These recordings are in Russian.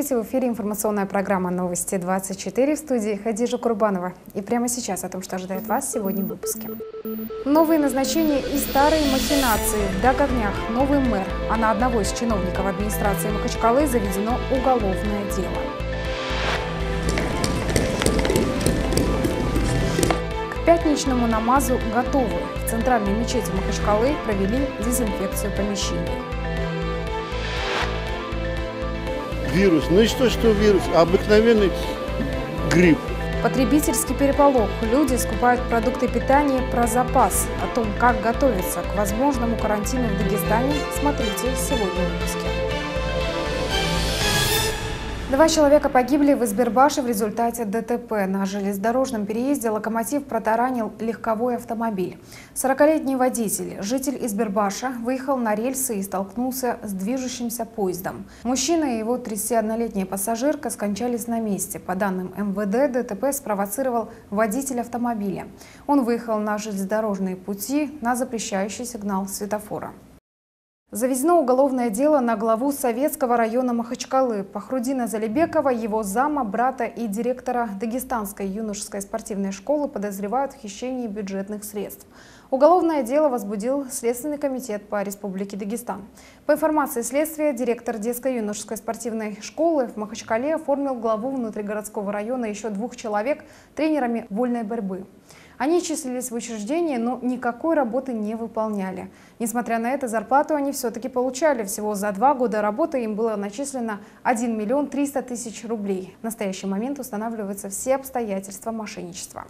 Здравствуйте, в эфире информационная программа «Новости 24», в студии Хадижа Курбанова. И прямо сейчас о том, что ожидает вас сегодня в выпуске. Новые назначения и старые махинации. В Дагагнях новый мэр, а на одного из чиновников администрации Махачкалы заведено уголовное дело. К пятничному намазу готовы. В центральной мечети Махачкалы провели дезинфекцию помещений. Вирус. Ну и что вирус? Обыкновенный грипп. Потребительский переполох. Люди скупают продукты питания про запас. О том, как готовиться к возможному карантину в Дагестане, смотрите сегодня в выпуске. 2 человека погибли в Избербаше в результате ДТП. На железнодорожном переезде локомотив протаранил легковой автомобиль. 40-летний водитель, житель Избербаша, выехал на рельсы и столкнулся с движущимся поездом. Мужчина и его 31-летняя пассажирка скончались на месте. По данным МВД, ДТП спровоцировал водитель автомобиля. Он выехал на железнодорожные пути на запрещающий сигнал светофора. Заведено уголовное дело на главу Советского района Махачкалы Пахрудина Залибекова, его зама, брата и директора Дагестанской юношеской спортивной школы подозревают в хищении бюджетных средств. Уголовное дело возбудил Следственный комитет по Республике Дагестан. По информации следствия, директор детской юношеской спортивной школы в Махачкале оформил главу внутригородского района еще 2 человек тренерами вольной борьбы. Они числились в учреждении, но никакой работы не выполняли. Несмотря на это, зарплату они все-таки получали. Всего за 2 года работы им было начислено 1 миллион 300 тысяч рублей. В настоящий момент устанавливаются все обстоятельства мошенничества.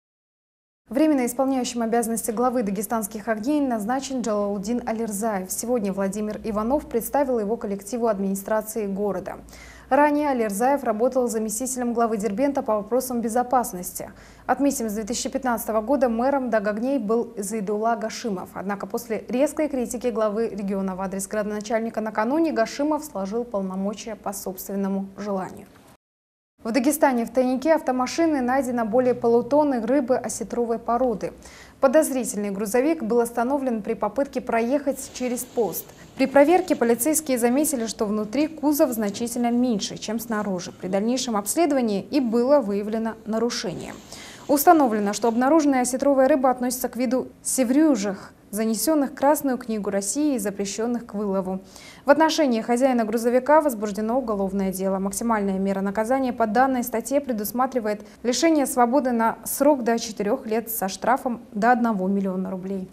Временно исполняющим обязанности главы дагестанских огней назначен Джалалудин Алирзаев. Сегодня Владимир Иванов представил его коллективу администрации города. Ранее Алирзаев работал заместителем главы Дербента по вопросам безопасности. Отметим, с 2015 года мэром Дагагней был Зайдулла Гашимов. Однако после резкой критики главы региона в адрес градоначальника накануне Гашимов сложил полномочия по собственному желанию. В Дагестане в тайнике автомашины найдено более полутонны рыбы осетровой породы. Подозрительный грузовик был остановлен при попытке проехать через пост. При проверке полицейские заметили, что внутри кузов значительно меньше, чем снаружи. При дальнейшем обследовании и было выявлено нарушение. Установлено, что обнаруженная осетровая рыба относится к виду севрюжих, занесенных в Красную книгу России и запрещенных к вылову. В отношении хозяина грузовика возбуждено уголовное дело. Максимальная мера наказания по данной статье предусматривает лишение свободы на срок до 4 лет со штрафом до 1 миллиона рублей.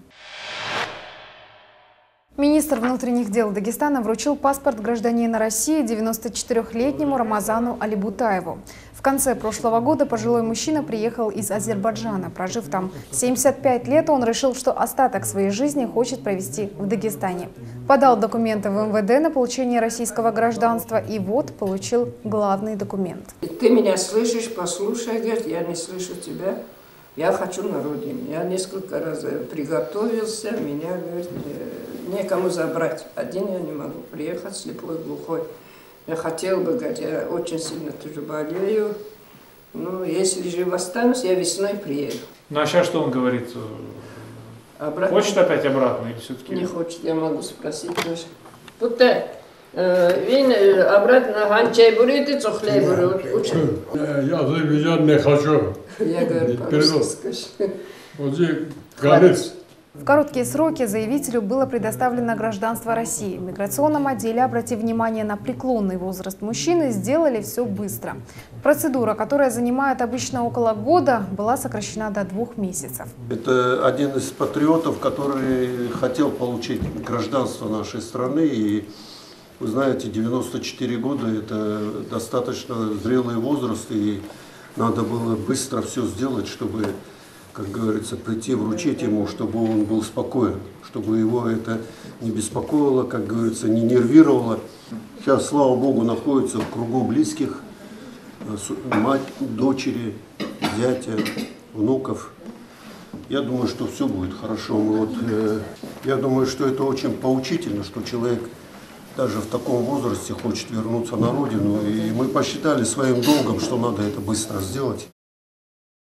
Министр внутренних дел Дагестана вручил паспорт гражданина России 94-летнему Рамазану Алибутаеву. В конце прошлого года пожилой мужчина приехал из Азербайджана. Прожив там 75 лет, он решил, что остаток своей жизни хочет провести в Дагестане. Подал документы в МВД на получение российского гражданства и вот получил главный документ. Ты меня слышишь, послушай, говорит, я не слышу тебя. Я хочу на родину. Я несколько раз приготовился, меня, говорит, некому забрать. Один я не могу приехать, слепой, глухой. Я хотел бы, говорит, я очень сильно тоже болею. Ну, если жив останусь, я весной приеду. Ну, а сейчас что он говорит? Обратно? Хочет опять обратно или все-таки? Не хочет, я могу спросить даже. Будто він обратно ганчай бурити, цохлей бурити. Я заведен не хочу. Я говорю, по-русски скажи. Вот здесь горит. В короткие сроки заявителю было предоставлено гражданство России. В миграционном отделе, обратив внимание на преклонный возраст мужчины, сделали все быстро. Процедура, которая занимает обычно около года, была сокращена до 2 месяцев. Это один из патриотов, который хотел получить гражданство нашей страны. И вы знаете, 94 года – это достаточно зрелый возраст, и надо было быстро все сделать, чтобы, как говорится, прийти вручить ему, чтобы он был спокоен, чтобы его это не беспокоило, как говорится, не нервировало. Сейчас, слава Богу, находится в кругу близких, мать, дочери, зятя, внуков. Я думаю, что все будет хорошо. Я думаю, что это очень поучительно, что человек даже в таком возрасте хочет вернуться на родину. И мы посчитали своим долгом, что надо это быстро сделать.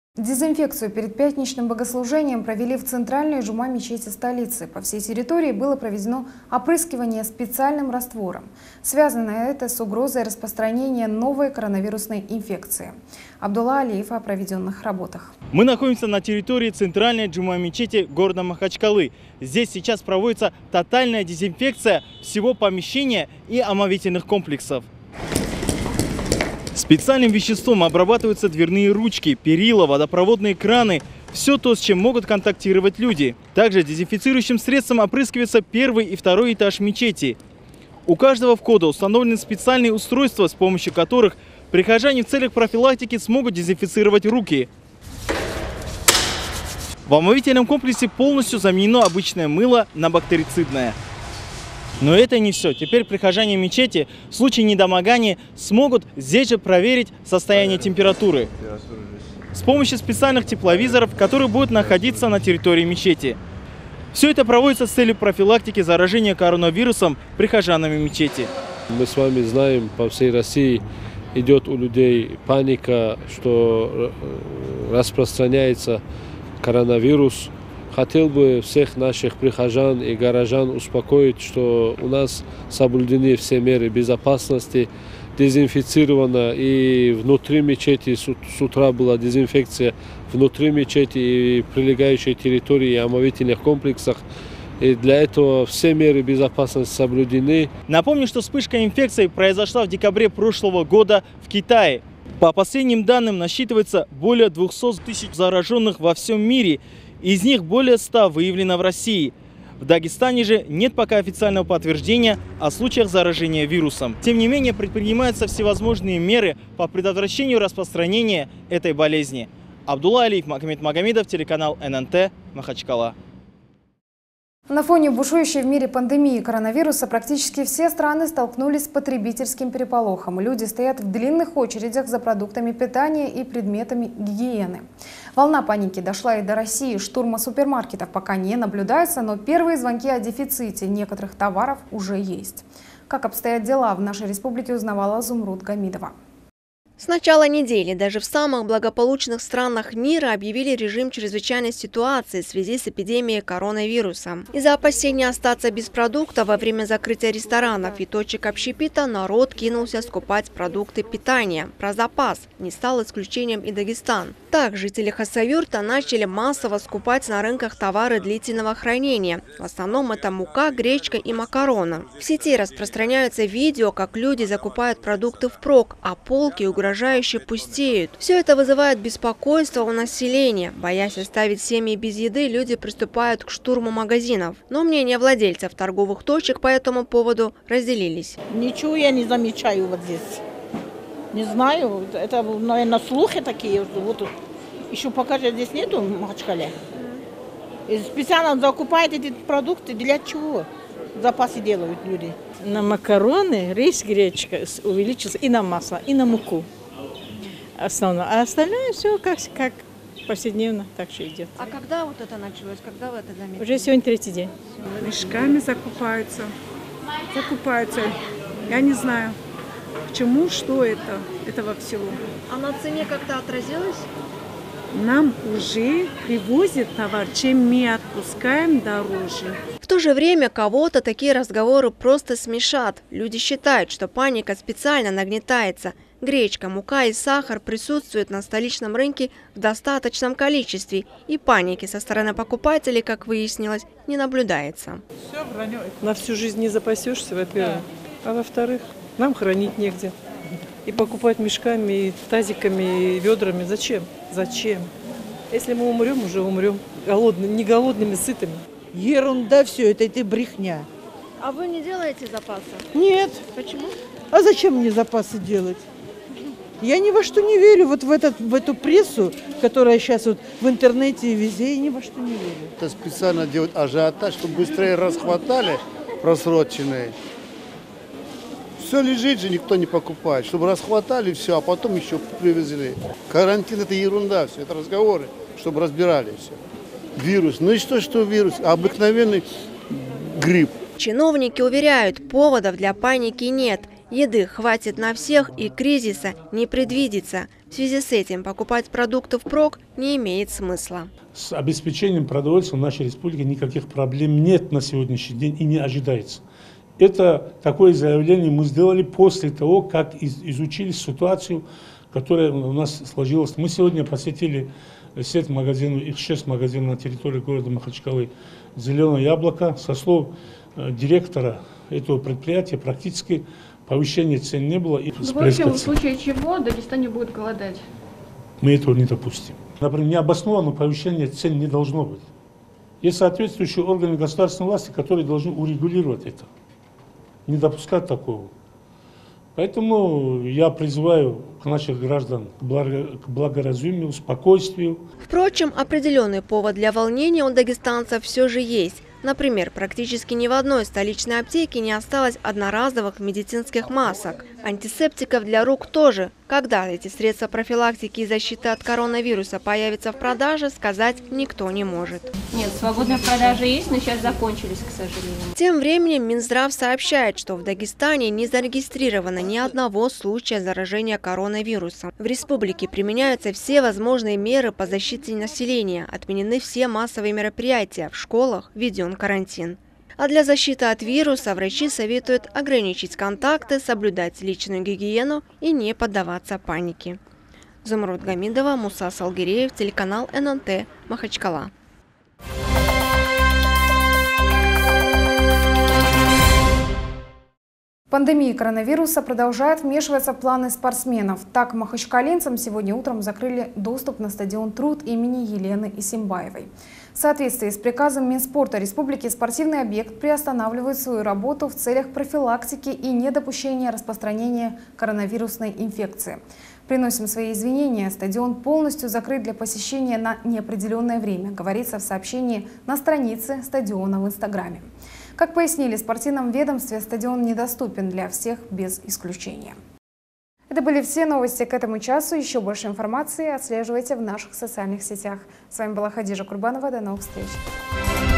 Дезинфекцию перед пятничным богослужением провели в центральной джума мечети столицы. По всей территории было проведено опрыскивание специальным раствором. Связано это с угрозой распространения новой коронавирусной инфекции. Абдулла Алиев о проведенных работах. Мы находимся на территории центральной джума мечети города Махачкалы. Здесь сейчас проводится тотальная дезинфекция всего помещения и омовительных комплексов. Специальным веществом обрабатываются дверные ручки, перила, водопроводные краны. Все то, с чем могут контактировать люди. Также дезинфицирующим средством опрыскивается первый и второй этаж мечети. У каждого входа установлены специальные устройства, с помощью которых прихожане в целях профилактики смогут дезинфицировать руки. В омовительном комплексе полностью заменено обычное мыло на бактерицидное. Но это не все. Теперь прихожане мечети в случае недомогания смогут здесь же проверить состояние температуры с помощью специальных тепловизоров, которые будут находиться на территории мечети. Все это проводится с целью профилактики заражения коронавирусом прихожанами мечети. Мы с вами знаем, по всей России идет у людей паника, что распространяется коронавирус. Хотел бы всех наших прихожан и горожан успокоить, что у нас соблюдены все меры безопасности, дезинфицировано и внутри мечети, с утра была дезинфекция внутри мечети и прилегающей территории и омовительных комплексах. И для этого все меры безопасности соблюдены. Напомню, что вспышка инфекции произошла в декабре прошлого года в Китае. По последним данным насчитывается более 200 тысяч зараженных во всем мире. Из них более 100 выявлено в России. В Дагестане же нет пока официального подтверждения о случаях заражения вирусом. Тем не менее, предпринимаются всевозможные меры по предотвращению распространения этой болезни. Абдулла Алиев, Магомед Магомедов, телеканал ННТ, Махачкала. На фоне бушующей в мире пандемии коронавируса практически все страны столкнулись с потребительским переполохом. Люди стоят в длинных очередях за продуктами питания и предметами гигиены. Волна паники дошла и до России. Штурма супермаркетов пока не наблюдается, но первые звонки о дефиците некоторых товаров уже есть. Как обстоят дела в нашей республике, узнавала Зумруд Гамидова. С начала недели даже в самых благополучных странах мира объявили режим чрезвычайной ситуации в связи с эпидемией коронавируса. Из-за опасения остаться без продуктов во время закрытия ресторанов и точек общепита народ кинулся скупать продукты питания про запас. Не стал исключением и Дагестан. Так, жители Хасавюрта начали массово скупать на рынках товары длительного хранения. В основном это мука, гречка и макароны. В сети распространяются видео, как люди закупают продукты впрок, а полки угрожающе пустеют. Все это вызывает беспокойство у населения. Боясь оставить семьи без еды, люди приступают к штурму магазинов. Но мнения владельцев торговых точек по этому поводу разделились. Ничего я не замечаю вот здесь. Не знаю, это, наверное, слухи такие. Вот еще пока же здесь нету в Махачкале. И специально закупают эти продукты для чего? Запасы делают люди. На макароны, рис, гречка увеличился, и на масло, и на муку. Основное. А остальное все как повседневно так же идет. А когда вот это началось? Когда вы это заметили? Уже сегодня третий день. Мешками закупаются. Я не знаю, к чему, что этого всего. А на цене как-то отразилось? Нам уже привозят товар, чем мы отпускаем дороже. В то же время кого-то такие разговоры просто смешат. Люди считают, что паника специально нагнетается. Гречка, мука и сахар присутствуют на столичном рынке в достаточном количестве. И паники со стороны покупателей, как выяснилось, не наблюдается. На всю жизнь не запасешься, во-первых. Да. А во-вторых, нам хранить негде. И покупать мешками, и тазиками, и ведрами. Зачем? Зачем? Если мы умрем, уже умрем. Не голодными, сытыми. Ерунда все это брехня. А вы не делаете запасы? Нет. Почему? А зачем мне запасы делать? Я ни во что не верю, вот в эту прессу, которая сейчас вот в интернете и везде, я ни во что не верю. Это специально делают ажиотаж, чтобы быстрее расхватали просроченные. Все лежит же, никто не покупает, чтобы расхватали все, а потом еще привезли. Карантин – это ерунда, все, это разговоры, чтобы разбирали все. Вирус, ну и что вирус? Обыкновенный грипп. Чиновники уверяют, поводов для паники нет. Еды хватит на всех и кризиса не предвидится. В связи с этим покупать продукты впрок не имеет смысла. С обеспечением продовольствия в нашей республике никаких проблем нет на сегодняшний день и не ожидается. Это такое заявление мы сделали после того, как изучили ситуацию, которая у нас сложилась. Мы сегодня посетили сеть магазинов, их 6 магазинов на территории города Махачкалы «Зеленое яблоко». Со слов директора этого предприятия практически повышения цен не было. В общем, в случае чего Дагестане будет голодать? Мы этого не допустим. Например, необоснованного повышения цен не должно быть. Есть соответствующие органы государственной власти, которые должны урегулировать это. Не допускать такого. Поэтому я призываю наших граждан к благоразумию, спокойствию. Впрочем, определенный повод для волнения у дагестанцев все же есть. Например, практически ни в одной столичной аптеке не осталось одноразовых медицинских масок. Антисептиков для рук тоже. Когда эти средства профилактики и защиты от коронавируса появятся в продаже, сказать никто не может. Нет, свободная продажа есть, но сейчас закончились, к сожалению. Тем временем Минздрав сообщает, что в Дагестане не зарегистрировано ни одного случая заражения коронавирусом. В республике применяются все возможные меры по защите населения, отменены все массовые мероприятия, в школах введен карантин. А для защиты от вируса врачи советуют ограничить контакты, соблюдать личную гигиену и не поддаваться панике. Зумруд Гамидова, Муса Салгиреев, телеканал ННТ, Махачкала. Пандемия коронавируса продолжает вмешиваться в планы спортсменов. Так, махачкалинцам сегодня утром закрыли доступ на стадион «Труд» имени Елены Исимбаевой. В соответствии с приказом Минспорта Республики спортивный объект приостанавливает свою работу в целях профилактики и недопущения распространения коронавирусной инфекции. Приносим свои извинения. Стадион полностью закрыт для посещения на неопределенное время, говорится в сообщении на странице стадиона в Инстаграме. Как пояснили в спортивном ведомстве, стадион недоступен для всех без исключения. Это были все новости к этому часу. Еще больше информации отслеживайте в наших социальных сетях. С вами была Хадижа Курбанова. До новых встреч.